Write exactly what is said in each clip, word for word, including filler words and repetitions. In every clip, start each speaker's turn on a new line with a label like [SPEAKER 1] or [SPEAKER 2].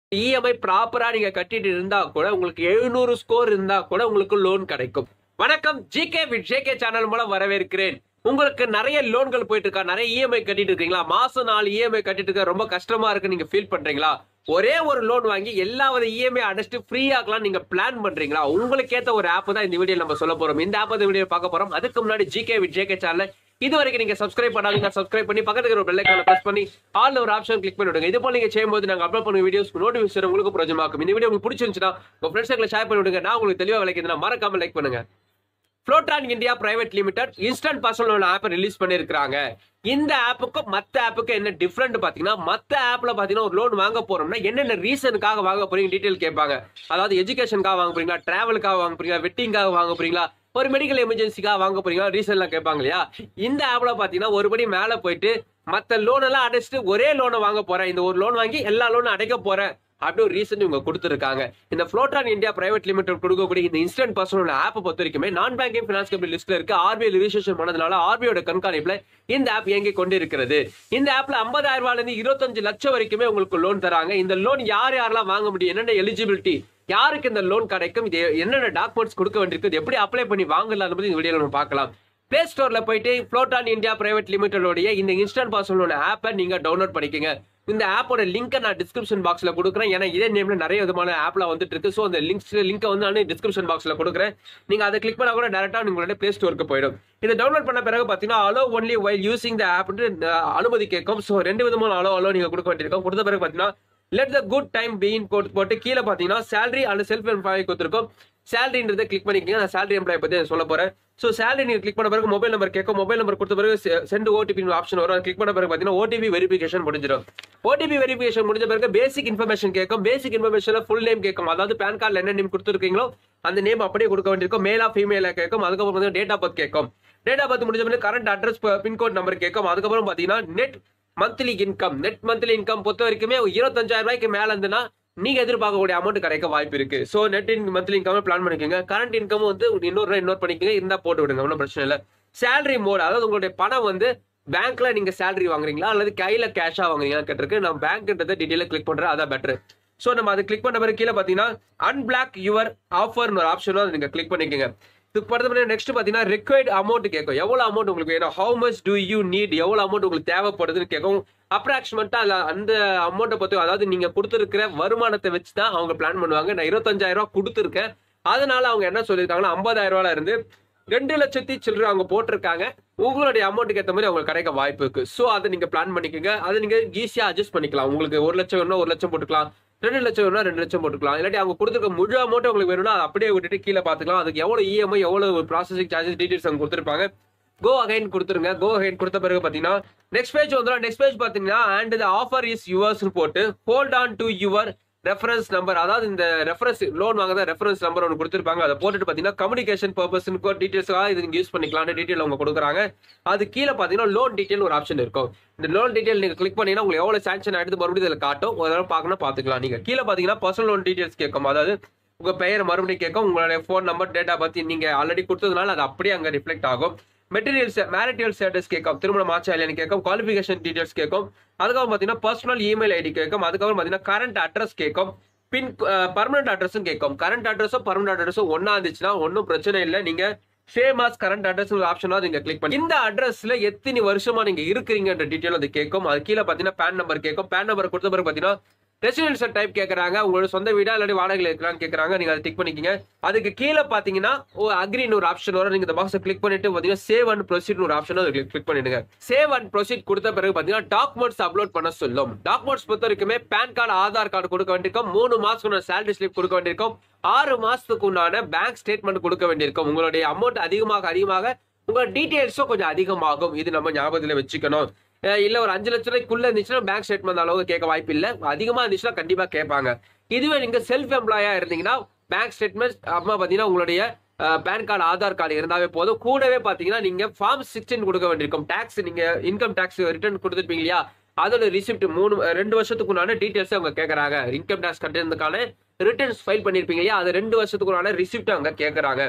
[SPEAKER 1] EMI ப்ராப்பரா நீங்க கட்டிட்டு இருந்தா கூட உங்களுக்கு எழுநூறு ஸ்கோர் இருந்தா கூட உங்களுக்கு லோன் கிடைக்கும். வணக்கம், ஜிகே வித் ஜேகே சேனல் மூலம் வரவேற்கிறேன். உங்களுக்கு நிறைய லோன்கள் போயிட்டு இருக்கா, நிறைய இஎம்ஐ கட்டிட்டு இருக்கீங்களா, மாசம் நாலு இஎம்ஐ கட்டிட்டு இருக்க ரொம்ப கஷ்டமா இருக்கு நீங்க ஃபீல் பண்றீங்களா, ஒரே ஒரு லோன் வாங்கி எல்லாவது இஎம்ஐ அடைச்சிட்டு ஃப்ரீ ஆக்கலாம் நீங்க பிளான் பண்றீங்களா, உங்களுக்கு ஏத்த ஒரு ஆப் தான் இந்த வீடியோ நம்ம சொல்ல போறோம். இந்த ஆப் இந்த வீடியோ பார்க்க போறோம். அதுக்கு முன்னாடி ஜிகே வித் ஜேகே சேனல் இது வரைக்கும் நீங்க சப்ஸ்கிரைப் பண்ணாதீங்க, சப்ஸ்கிரைப் பண்ணி பக்கத்துல இருக்கிற பெல் ஐகானை பிரஸ் பண்ணி ஆல் ஒரு ஆப்ஷன் கிளிக் பண்ணி விடுங்க. இது போல நீங்க செய்யும்போது நாங்க அப்லோட் பண்ண வீடியோஸ் நோட்டிஃபிகேஷன் உங்களுக்கு பிரயோஜனமாகும். இந்த வீடியோ உங்களுக்கு பிடிச்சிருந்துச்சுன்னா உங்க ஃப்ரெண்ட்ஸ்களை ஷேர் பண்ணி விடுங்க. நான் உங்களுக்கு தெளிவா விளக்கினா மறக்காம லைக் பண்ணுங்க. Fullerton India private limited instant personal loan app release பண்ணிருக்காங்க. இந்த ஆப்புக்கும் மத்த ஆப்புக்கும் என்ன டிஃபரெண்ட் பாத்தீங்கன்னா, மத்த ஆப்ல பாத்தீங்கன்னா ஒரு லோன் வாங்க போறோம்னா என்னென்ன ரீசனுக்காக வாங்க போறீங்க டீடைல் கேட்பாங்க. அதாவது எஜுகேஷனுக்காக வாங்க போறீங்களா, டிராவலுக்காக வாங்க போறீங்களா, வெட்டிங்காக வாங்க போறீங்களா, ஒரு மெடிக்கல் எமர்ஜென்சிக்காக வாங்க போறீங்களா, ரீசன் எல்லாம் கேட்பாங்க இல்லையா. இந்த ஆப்ல பாத்தீங்கன்னா ஒருபடி மேல போயிட்டு மத்த லோன் எல்லாம் அடைச்சிட்டு ஒரே லோனை வாங்க போறேன், இந்த ஒரு லோன் வாங்கி எல்லா லோனும் அடைக்க போறேன் அப்படி ஒரு ரீசன் இவங்க கொடுத்துருக்காங்க. இந்த Fullerton இந்தியா பிரைவேட் லிமிடெட் கொடுக்கக்கூடிய இந்த இன்ஸ்டன்ட் பர்சனல் ஆப் பொறுத்த வரைக்குமே நான் பேங்கிங் பினான்ஸ் கம்பெனி லிஸ்ட்ல இருக்கு. ஆர்பிஐ ரிஜிஸ்ட்ரேஷன் பண்ணதுனால ஆர்பிஐயோட கண்காணிப்புல இந்த ஆப் இயங்கி கொண்டு இருக்கிறது. இந்த ஆப்ல ஐம்பதாயிரம் ரூபாயில இருந்து இருபத்தஞ்சு லட்சம் வரைக்குமே உங்களுக்கு லோன் தராங்க. இந்த லோன் யார் யாரெல்லாம் வாங்க முடியும், என்னென்ன எலிஜிபிலிட்டி, யாருக்கு இந்த லோன் கிடைக்கும், இது என்னென்ன டாக்குமெண்ட்ஸ் கொடுக்க வேண்டியிருக்கு, எப்படி அப்ளை பண்ணி வாங்கலாம் பத்தி இந்த வீடியோல நம்ம பார்க்கலாம். பிளே ஸ்டோர்ல போயிட்டு Fullerton இந்தியா பிரைவேட் லிமிடெடோடைய இந்த இன்ஸ்டன்ட் பர்சனல் ஆப்பை நீங்க டவுன்லோட் பண்ணிக்கங்க. இந்த ஆப்போட லிங்கை நான் டிஸ்கிரிப்ஷன் பாக்ஸ்ல கொடுக்குறேன். ஏன்னா இதே நேம்ல நிறைய விதமான ஆப்ல வந்துட்டு இருக்கு. ஸோ அந்த லிங்க்ஸ் லிங்கை வந்து நான் டிஸ்கிரிப்ஷன் பாக்ஸ்ல கொடுக்குறேன். நீங்க அதை கிளிக் பண்ணா கூட டேரக்டா உங்களுடைய பிளே ஸ்டோருக்கு போயிடும். இதை டவுன்லோட் பண்ண பிறகு பாத்தீங்கன்னா allow only while using the app அனுமதி கேட்கும். ஸோ ரெண்டு விதமான அலோ அலோ நீங்க கொடுக்க வேண்டியிருக்கும். கொடுத்த பிறகு பாத்தீங்கன்னா let the good time been போட்டு கீழே பாத்தீங்கன்னா சேலரி அண்ட் செல்ஃப் எம்ப்ளாய் கொடுத்துருக்கும். சேலரின்றதை கிளிக் பண்ணிக்கோங்க. நான் சேலரி எம்ப்ளாய் பத்தி சொல்ல போறேன். ஸோ சேலரி நீங்க கிளிக் பண்ண பிறகு மொபைல் நம்பர் கேட்கும். மொபைல் நம்பர் கொடுத்த பிறகு சென்ட் ஓடிபி ஆப்ஷன் வரும். கிளிக் பண்ண பிறகு பாத்தீங்கன்னா ஓடிபி வெரிஃபிகேஷன் முடிஞ்சிடும். ஓடிபி வெரிஃபிகேஷன் முடிஞ்ச பிறகு பேசிக் இன்ஃபர்மேஷன் கேட்கும். பேசிக் இன்ஃபர்மேஷன்ல ஃபுல் நேம் கேட்கும். அதாவது பேன் கார்டில் என்ன நேம் கொடுத்துருக்கீங்களோ அந்த நேம் அப்படியே கொடுக்க வேண்டியிருக்கும். மேலா ஃபீமேலா கேட்கும். அதுக்கப்புறம் டேட் ஆஃப் பர்த் கேட்கும். டேட் ஆஃப் பர்த் முடிஞ்ச பிறகு கரண்ட் அட்ரஸ் பின்கோட் நம்பர் கேட்கும். அதுக்கப்புறம் பாத்தீங்கன்னா net monthly income net monthly income பொறுத்த வரைக்குமே இருபத்தஞ்சாயிரம் ரூபாய்க்கு மேல இருந்துன்னா நீங்க எதிர்பார்க்கக்கூடிய அமௌண்ட் கிடைக்க வாய்ப்பு இருக்கு. So net monthly income plan பண்ணிக்கோங்க. கரண்ட் இன்கம் வந்து இன்னொரு இன்னொரு பண்ணிக்கோங்க, இருந்தா போட்டு விடுங்க, ஒன்றும் பிரச்சனை இல்லை. சேலரி மோட், அதாவது உங்களுடைய பணம் வந்து பேங்க்ல நீங்க சேலரி வாங்குறீங்களா அல்லது கையில கேஷா வாங்குறீங்களா கேட்டிருக்கு. நான் பேங்க்ன்றதை டீடைல கிளிக் பண்றேன், அதான் பெட்டர். சோ நம்ம அதை கிளிக் பண்ண பிறகு கீழே பாத்தீங்கன்னா அன்பிளாக் யுவர் ஆஃபர்னு ஒரு ஆப்ஷனும் நீங்க கிளிக் பண்ணிக்கோங்க. இதுக்கு படுத்த நெக்ஸ்ட் பாத்தீங்கன்னா ரிக்வயர்ட் அமௌண்ட் கேட்கும். எவ்வளவு அமௌண்ட் உங்களுக்கு வேணும், how much do you need, எவ்வளவு அமௌண்ட் உங்களுக்கு தேவைப்படுதுன்னு கேட்கும். அப்ராக்சிமேட்டா அந்த அமௌண்ட்டை பத்தி, அதாவது நீங்க கொடுத்துருக்கிற வருமானத்தை வச்சு தான் அவங்க பிளான் பண்ணுவாங்க. நான் இருபத்தஞ்சாயிரம் ரூபாய் கொடுத்துருக்கேன், அதனால அவங்க என்ன சொல்லியிருக்காங்கன்னா ஐம்பதாயிரம் ரூபாயில இருந்து ரெண்டு லட்சத்தி சில்லறை அவங்க போட்டிருக்காங்க. உங்களுடைய அமௌண்ட்டுக்கு ஏற்ற மாதிரி அவங்க கிடைக்க வாய்ப்பு இருக்கு. ஸோ அதை நீங்க பிளான் பண்ணிக்கோங்க. அதை நீங்க ஈஸியா அட்ஜஸ்ட் பண்ணிக்கலாம். உங்களுக்கு ஒரு லட்சம் வேணும்னா ஒரு லட்சம் போட்டுக்கலாம், ரெண்டு லட்சம் வேணும்னா ரெண்டு லட்சம் போட்டுக்கலாம். இல்லாட்டி அவங்க கொடுத்துருக்க முழு அமௌண்ட் உங்களுக்கு வேணும்னா அதை அப்படியே விட்டுட்டு கீழே பார்த்துக்கலாம். அதுக்கு எவ்வளவு இஎம்ஐ எவ்வளவு ப்ராசஸிங் சார்ஜஸ் டீடைல்ஸ் அவங்க கொடுத்துருப்பாங்க. கோ அகைன் கொடுத்துருங்க. கோ அகைன் கொடுத்த பிறகு பாத்தீங்கன்னா நெக்ஸ்ட் பேஜ் வந்துடும். நெக்ஸ்ட் பேஜ் பாத்தீங்கன்னா and the offer is yours போட்டு hold on to your reference number, அதாவது இந்த ரெஃபரன்ஸ் லோன் வாங்க ரெஃபரன்ஸ் நம்பர் ஒன்று கொடுத்துருப்பாங்க. அதை போட்டுட்டு பாத்தீங்கன்னா கம்யூனிகேஷன் பர்பஸ் டீடைல்ஸாக இது நீங்க யூஸ் பண்ணிக்கலாம் டீடைல் அவங்க கொடுக்குறாங்க. அது கீழே பாத்தீங்கன்னா லோன் டீடைல் ஒரு ஆப்ஷன் இருக்கும். இந்த லோன் டீடைல் நீங்க கிளிக் பண்ணீங்கன்னா உங்களுக்கு எவ்வளவு சாங்ஷன் ஆயிடுது மறுபடியும் இதில் காட்டும். ஒரு தடவை பார்க்கணும் பார்த்துக்கலாம். நீங்க கீழே பாத்தீங்கன்னா பர்சனல் லோன் டீடைல்ஸ் கேட்கும். அதாவது உங்க பெயர் மறுபடியும் கேட்கும், உங்களுடைய ஃபோன் நம்பர் டேட்டா பத்தி நீங்க ஆல்ரெடி கொடுத்ததுனால அது அப்படியே அங்க ரிஃப்ளெக்ட் ஆகும். மெட்டீரியல்ஸ் மேரிட்டல் ஸ்டேட்டஸ் கேட்கும், திருமணம் ஆச்சா இல்லைன்னு கேட்கும், குவாலிஃபிகேஷன் டீடைல்ஸ் கேட்கும். அதுக்கப்புறம் பாத்தீங்கன்னா பர்சனல் இமெயில் ஐடி கேட்கும். அதுக்கப்புறம் பாத்தீங்கன்னா கரண்ட் அட்ரஸ் கேட்கும். பின் பர்மனன்ட் அட்ரஸும் கேட்கும். கரண்ட் அட்ரஸும் பர்மனன்ட் அட்ரஸும் ஒன்னா இருந்துச்சுன்னா ஒன்றும் பிரச்சனை இல்லை. நீங்க சேம் ஆஸ் கரண்ட் அட்ரஸ் ஆப்ஷனா நீங்க கிளிக் பண்ணி இந்த அட்ரஸ்ல எத்தனை வருஷமா நீங்க இருக்கிறீங்கன்ற டீடைல் அது கேட்கும். அது கீழே பாத்தீங்கன்னா பேன் நம்பர் கேட்கும். பேன் நம்பர் கொடுத்த பிறகு பாத்தீங்கன்னா ரெசிடென்ஷியல் டைப் கேட்கறாங்க, உங்களோட சொந்த வீடா இல்லாட்டி வாடகையில் இருக்கலாம்னு கேட்கறாங்க. நீங்க அதை டிக் பண்ணிக்கங்க. அதுக்கு கீழே பாத்தீங்கன்னா அக்ரின்னு ஒரு ஆப்ஷன் வரும். நீங்க இந்த பாக்ஸை கிளிக் பண்ணிட்டு பாத்தீங்கன்னா சேவ் அண்ட் ப்ரொசீட் ஒரு ஆப்ஷன் கிளிக் பண்ணிடுங்க. சேவ் அண்ட் ப்ரொசீட் கொடுத்த பிறகு பாத்தீங்கன்னா டாக்குமெண்ட்ஸ் அப்லோட் பண்ண சொல்லும். டாக்குமெண்ட்ஸ் பொறுத்த வரைக்குமே பேன் கார்டு, ஆதார் கார்டு கொடுக்க வேண்டியிருக்கும். மூணு மாசத்துக்கு சேலரி ஸ்லிப் கொடுக்க வேண்டியிருக்கும். ஆறு மாசத்துக்கு உண்டான பேங்க் ஸ்டேட்மெண்ட் கொடுக்க வேண்டியிருக்கும். உங்களுடைய அமௌண்ட் அதிகமாக அதிகமாக உங்களோட டீடைல்ஸும் கொஞ்சம் அதிகமாகும். இது நம்ம ஞாபகத்தில் வச்சுக்கணும். இல்ல ஒரு அஞ்சு லட்சம் ரூபாய்க்குள்ள இருந்துச்சுன்னா பேங்க் ஸ்டேட்மெண்ட் அளவுக்கு கேட்க வாய்ப்பு இல்லை. அதிகமா இருந்துச்சுன்னா கண்டிப்பா கேட்பாங்க. இதுவே நீங்க செல்ஃப் எம்ப்ளாயா இருந்தீங்கன்னா பேங்க் ஸ்டேட்மெண்ட் அப்புறமா பாத்தீங்கன்னா உங்களுடைய பேன் கார்டு, ஆதார் கார்டு இருந்தாவே போதும். கூடவே பாத்தீங்கன்னா நீங்க ஃபார்ம் சிக்ஸ்டீன் கொடுக்க வேண்டியிருக்கும். டாக்ஸ் நீங்க இன்கம் டாக்ஸ் ரிட்டர்ன் கொடுத்துருப்பீங்க இல்லையா, அதோட ரிசிப்ட் மூணு ரெண்டு வருஷத்துக்கு உண்டான டீடைல்ஸ் அவங்க கேட்கறாங்க. இன்கம் டாக்ஸ் கட்டினதுக்கான ரிட்டர்ன்ஸ் ஃபைல் பண்ணிருப்பீங்க இல்லையா, அது ரெண்டு வருஷத்துக்கு உண்டான ரிசிப்ட் அவங்க கேட்கறாங்க.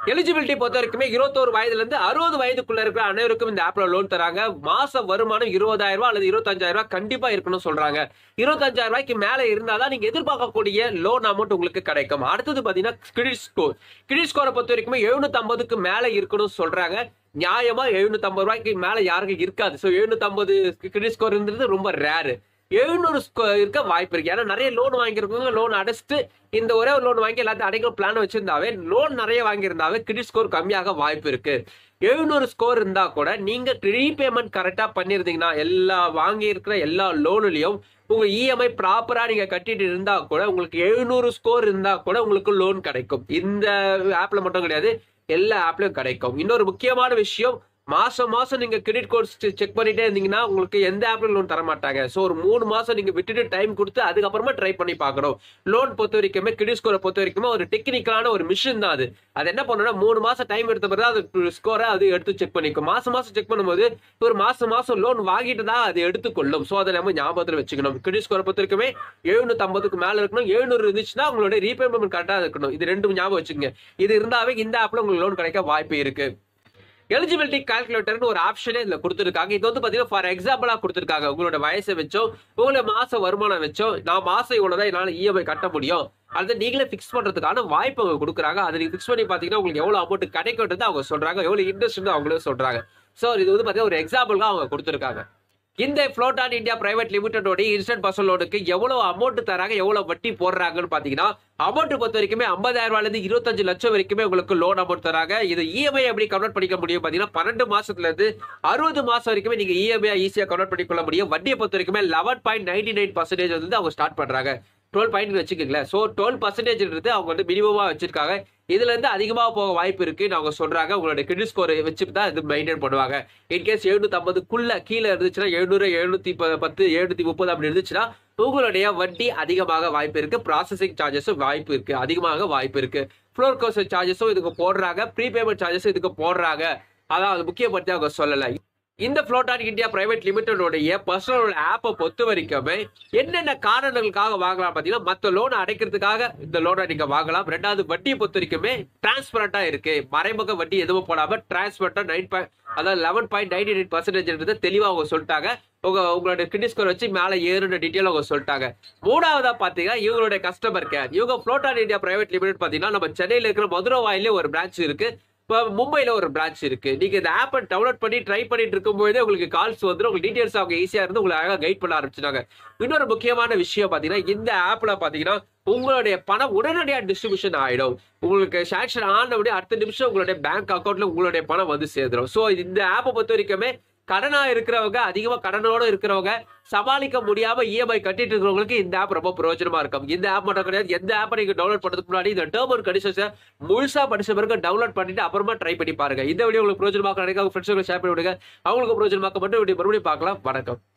[SPEAKER 1] எலிஜிபிலிட்டி பொறுத்த வரைக்குமே இருபத்தோரு வயதுல இருந்து அறுபது வயதுக்குள்ள இருக்கிற அனைவருக்கும் இந்த ஆப்ல லோன் தராங்க. மாச வருமானம் இருபதாயிரம் ரூபாய் அல்லது இருபத்தஞ்சாயிரம் ரூபாய் கண்டிப்பா இருக்கணும்னு சொல்றாங்க. இருபத்தஞ்சாயிரம் ரூபாய்க்கு மேல இருந்தாதான் நீங்க எதிர்பார்க்கக்கூடிய லோன் அமௌண்ட் உங்களுக்கு கிடைக்கும். அடுத்தது பாத்தீங்கன்னா கிரெடிட் ஸ்கோர். கிரெடிட் ஸ்கோரை பொறுத்த வரைக்குமே எழுநூத்தி ஐம்பதுக்கு மேல இருக்கணும்னு சொல்றாங்க. நியாயமா எழுநூத்தி ஐம்பது ரூபாய்க்கு மேல யாருக்கும் இருக்காது. சோ எழுநூத்தி ஐம்பது கிரெடிட் ஸ்கோர் இருந்தது ரொம்ப ரேரு. எழுநூறு இருக்க வாய்ப்பு இருக்கு. ஏன்னா நிறைய லோன் வாங்கியிருக்கவங்க லோன் அடைச்சிட்டு இந்த ஒரே ஒரு லோன் வாங்கி எல்லாத்தையும் அடைக்கிற பிளான் வச்சிருந்தாவே லோன் நிறைய வாங்கியிருந்தாவே கிரெடிட் ஸ்கோர் கம்மியாக வாய்ப்பு இருக்கு. எழுநூறு ஸ்கோர் இருந்தா கூட நீங்க ரீபேமெண்ட் கரெக்டா பண்ணிருந்தீங்கன்னா எல்லா வாங்கி இருக்கிற எல்லா லோனுலயும் உங்க இஎம்ஐ ப்ராப்பரா நீங்க கட்டிட்டு இருந்தா கூட உங்களுக்கு எழுநூறு ஸ்கோர் இருந்தா கூட உங்களுக்கு லோன் கிடைக்கும். இந்த ஆப்ல மட்டும் கிடையாது, எல்லா ஆப்லயும் கிடைக்கும். இன்னொரு முக்கியமான விஷயம், மாசம் மாசம் நீங்க கிரெடிட் கோர்ஸ் செக் பண்ணிட்டே இருந்தீங்கன்னா உங்களுக்கு எந்த ஆப்ல லோன் தர மாட்டாங்க. சோ ஒரு மூணு மாசம் நீங்க விட்டுட்டு டைம் கொடுத்து அதுக்கப்புறமா ட்ரை பண்ணி பார்க்கணும். லோன் பொறுத்த வரைக்குமே கிரெடிட் ஸ்கோரை பொறுத்த வரைக்குமே ஒரு டெக்னிக்கலான ஒரு மிஷின் தான் அது. அது என்ன பண்ணணும்னா மூணு மாசம் டைம் எடுத்த பிறகு அது ஸ்கோரை அது எடுத்து செக் பண்ணிக்கும். மாசம் மாசம் செக் பண்ணும்போது ஒரு மாசம் மாசம் லோன் வாங்கிட்டு தான் அது எடுத்துக்கொள்ளும். சோ அதை நம்ம ஞாபகத்தில் வச்சுக்கணும். கிரெடிட் ஸ்கோரை பொறுத்த வரைக்குமே எழுநூத்தி ஐம்பதுக்கு மேல இருக்கணும். எழுநூறு இருந்துச்சுன்னா உங்களுடைய ரீபேமெண்ட் கரெக்டா இருக்கணும். இது ரெண்டும் ஞாபகம் வச்சுக்கோங்க. இது இருந்தாவே இந்த ஆப்ல உங்களுக்கு லோன் கிடைக்க வாய்ப்பு இருக்கு. எலிஜிபிலிட்டி கால்குலேட்டர்னு ஒரு ஆப்ஷனே இதுல கொடுத்துருக்காங்க. இது வந்து பாத்தீங்கன்னா ஃபார் எக்ஸாம்பிளா கொடுத்துருக்காங்க. உங்களோட வயசை வச்சோ உங்களோட மாச வருமானம் வச்சோ நான் மாசம் இவ்வளவுதான் என்னால இஎம்ஐ கட்ட முடியும் அதை நீங்களே பிக்ஸ் பண்றதுக்கான வாய்ப்பு அவங்க கொடுக்குறாங்க. அதை நீங்க பிக்ஸ் பண்ணி பாத்தீங்கன்னா உங்களுக்கு எவ்வளவு அமௌண்ட் கிடைக்கிறது அவங்க சொல்றாங்க, எவ்வளவு இன்ட்ரெஸ்ட் அவங்களே சொல்றாங்க. சோ இது வந்து பாத்தீங்கன்னா ஒரு எக்ஸாம்பிள் அவங்க கொடுத்துருக்காங்க. இந்த Fullerton India private limited instant personal லோனுக்கு எவ்வளவு அமௌண்ட் தராங்க, எவ்வளவு வட்டி போடுறாங்கன்னு பாத்தீங்கன்னா அமௌண்ட் பொறுத்த வரைக்குமே ஐம்பதாயிரம் ரூபாயில இருந்து இருபத்தஞ்சு லட்சம் வரைக்குமே உங்களுக்கு லோன் அமௌண்ட் தராங்க. இது இஎம்ஐ எப்படி கன்வெர்ட் பண்ணிக்க முடியும் பாத்தீங்கன்னா பன்னெண்டு மாசத்துல இருந்து அறுபது மாசம் வரைக்குமே நீங்க இஎம்ஐ ஈஸியா கன்வெர்ட் பண்ணிக்கொள்ள முடியும். வட்டியை பொறுத்த வரைக்குமே eleven point ninety nine percentage வந்து அவங்க ஸ்டார்ட் பண்றாங்க. டுவெல் பாயிண்ட் வச்சுக்கோங்களேன். ஸோ டுவெல் பர்சன்டேஜ் அவங்க வந்து மினிமமா வச்சிருக்காங்க. இதுல இருந்து அதிகமாக போக வாய்ப்பு இருக்குன்னு அவங்க சொல்றாங்க. உங்களோட கிரெடிட் ஸ்கோர் வச்சுட்டு தான் இது மெயின்டைன் பண்ணுவாங்க. இன்கேஸ் எழுநூத்தி ஐம்பதுக்குள்ள கீழே இருந்துச்சுன்னா எழுநூறு எழுநூத்தி பத்து எழுநூத்தி முப்பது அப்படி இருந்துச்சுன்னா உங்களுடைய வட்டி அதிகமாக வாய்ப்பு இருக்கு. ப்ராசஸிங் சார்ஜஸும் வாய்ப்பு இருக்கு, அதிகமாக வாய்ப்பு இருக்கு. ஃப்ளோர் கோர்ஸ் சார்ஜஸும் இதுக்கு போடுறாங்க, ப்ரீபேமெண்ட் சார்ஜஸும் இதுக்கு போடுறாங்க. அதான் அது முக்கியப்படுத்தி அவங்க சொல்லலை. இந்த Fullerton India private limited personal ஆப்பை பொறுத்த வரைக்குமே என்னென்ன காரணங்களுக்காக வாங்கலாம் பாத்தீங்கன்னா மற்ற லோனை அடைக்கிறதுக்காக இந்த லோனை நீங்க வாங்கலாம். ரெண்டாவது வட்டியை பொறுத்த வரைக்குமே டிரான்ஸ்பரண்டா இருக்கு, மறைமுக வட்டி எதுவும் போடாம டிரான்ஸ்பரண்டா நைன் பாயிண்ட் அதாவது eleven point ninety nine percentage தெளிவா அவங்க சொல்லிட்டாங்க. உங்க உங்களோட கிரெடிட் ஸ்கோர் வச்சு மேல ஏறுன டீட்டெயில் அவங்க சொல்லிட்டாங்க. மூணாவதா பாத்தீங்கன்னா இவங்களுடைய கஸ்டமர் கேர். இவங்க Fullerton இந்தியா பிரைவேட் லிமிடெட் பாத்தீங்கன்னா நம்ம சென்னையில இருக்கிற மதுரை வாயிலே ஒரு பிரான்ச் இருக்கு, இப்போ மும்பைல ஒரு பிரான்ச் இருக்கு. நீங்க இந்த ஆப்பை டவுன்லோட் பண்ணி ட்ரை பண்ணிட்டு இருக்கும்போதே உங்களுக்கு கால்ஸ் வந்து உங்களுக்கு டீடைல்ஸ் அவங்க ஈஸியா இருந்து உங்களை அழகாக கைட் பண்ண ஆரம்பிச்சிட்டாங்க. இன்னொரு முக்கியமான விஷயம் பாத்தீங்கன்னா இந்த ஆப்ல பாத்தீங்கன்னா உங்களுடைய பணம் உடனடியாக டிஸ்ட்ரிபியூஷன் ஆயிடும். உங்களுக்கு சாங்ஷன் ஆனபடி அடுத்த நிமிஷம் உங்களுடைய பேங்க் அக்கௌண்ட்ல உங்களுடைய பணம் வந்து சேர்ந்துடும். ஸோ இந்த ஆப்பை பொறுத்த வரைக்குமே கடனா இருக்கிறவங்க, அதிகமா கடனோட இருக்கிறவங்க, சமாளிக்க முடியாம இஎம்ஐ கட்டிட்டு இருக்கிறவங்களுக்கு இந்த ஆப் ரொம்ப பிரயோஜனமா இருக்கும். இந்த ஆப் மட்டும் கிடையாது, எந்த ஆப்பை நீங்க டவுன்லோட் பண்றதுக்கு முன்னாடி இந்த டேர்ம் அண்ட் கண்டிஷன்ஸை முழுசா படிச்ச பிறகு டவுன்லோட் பண்ணிட்டு அப்புறமா ட்ரை பண்ணி பாருங்க. இந்த வீடியோ உங்களுக்கு பிரயோஜனமாக நினைக்க ஃப்ரெண்ட்ஸ் ஷேர் பண்ணி விடுங்க. அவங்களுக்கு பிரயோஜனமாக மட்டும் மறுபடியும் பார்க்கலாம். வணக்கம்.